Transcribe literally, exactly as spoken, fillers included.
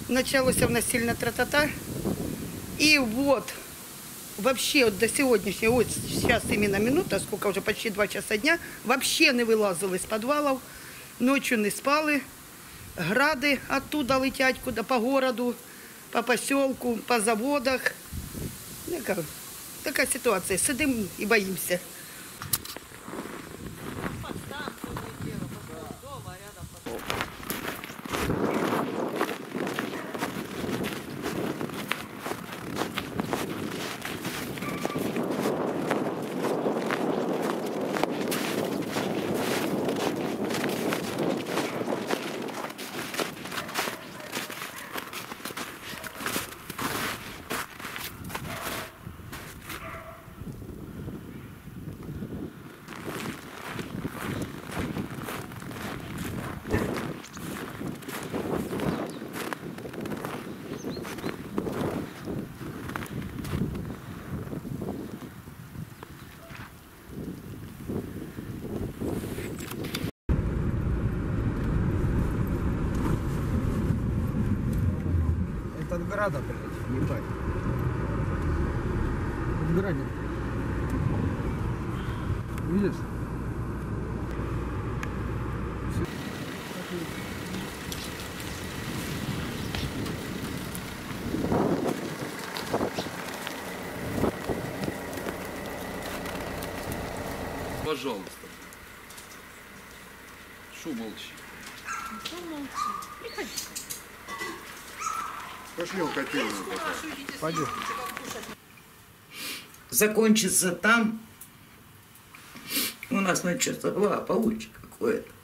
Началось у нас сильно тра-та-та. И вот, вообще вот до сегодняшнего, вот сейчас именно минута, сколько уже, почти два часа дня, вообще не вилазили з підвалів, ночью не спали, гради оттуда летять, куда, по городу, по поселку, по заводах. Така, така ситуація, сидимо і боїмося. От града, блядь, ебать. От града. Видишь? Пожалуйста. Шо молчи? Шо молчи? Приходи. Пошли в котельную. Пойдем. Закончится там. У нас на часа два получится какое-то.